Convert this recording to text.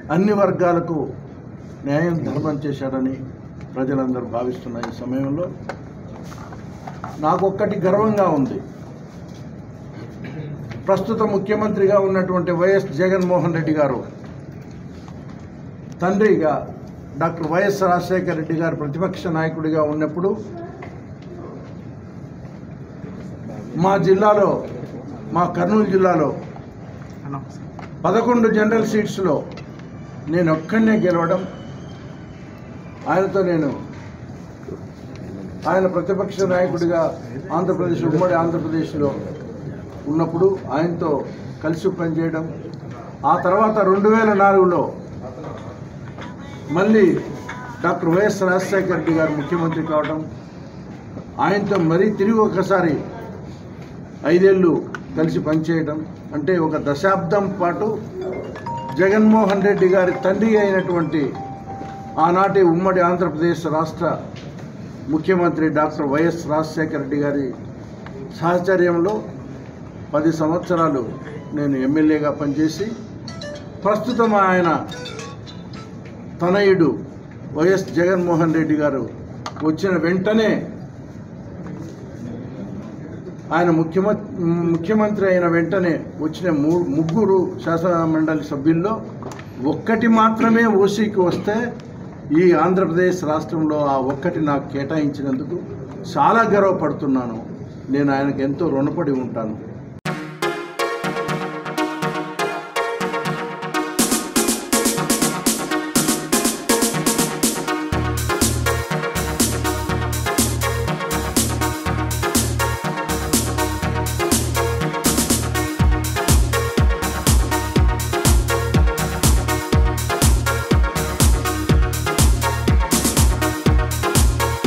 అన్ని వర్గాలకు న్యాయం ధర్మం చేశాడని ప్రజలందరూ భావిస్తున్న ఈ సమయంలో నాకొక్కటి గర్వంగా ఉంది. ప్రస్తుత ముఖ్యమంత్రిగా ఉన్నటువంటి వైఎస్ జగన్మోహన్ రెడ్డి గారు తండ్రిగా డాక్టర్ వైఎస్ రాజశేఖర రెడ్డి గారు ప్రతిపక్ష నాయకుడిగా ఉన్నప్పుడు మా జిల్లాలో, మా కర్నూలు జిల్లాలో 11 జనరల్ సీట్స్లో నేను ఒక్కనే గెలవడం, ఆయన ప్రతిపక్ష నాయకుడిగా ఉమ్మడి ఆంధ్రప్రదేశ్లో ఉన్నప్పుడు ఆయనతో కలిసి పనిచేయడం, ఆ తర్వాత 2004లో మళ్ళీ డాక్టర్ వైఎస్ రాజశేఖర రెడ్డి గారు ముఖ్యమంత్రి కావడం, ఆయనతో మరీ తిరిగి ఒకసారి 5 ఏళ్ళు కలిసి పనిచేయడం, అంటే ఒక దశాబ్దం పాటు జగన్మోహన్ రెడ్డి గారి తండ్రి అయినటువంటి ఆనాటి ఉమ్మడి ఆంధ్రప్రదేశ్ రాష్ట్ర ముఖ్యమంత్రి డాక్టర్ వైఎస్ రాజశేఖర రెడ్డి గారి సహచర్యంలో 10 సంవత్సరాలు నేను ఎమ్మెల్యేగా పనిచేసి, ప్రస్తుతం ఆయన తనయుడు వైఎస్ జగన్మోహన్ రెడ్డి గారు వచ్చిన వెంటనే ఆయన ముఖ్యమంత్రి అయిన వెంటనే వచ్చిన 3 శాసనమండలి సభ్యుల్లో ఒక్కటి మాత్రమే ఓసీకి వస్తే ఈ ఆంధ్రప్రదేశ్ రాష్ట్రంలో ఆ ఒక్కటి నాకు కేటాయించినందుకు చాలా గర్వపడుతున్నాను. నేను ఆయనకు ఎంతో రుణపడి ఉంటాను.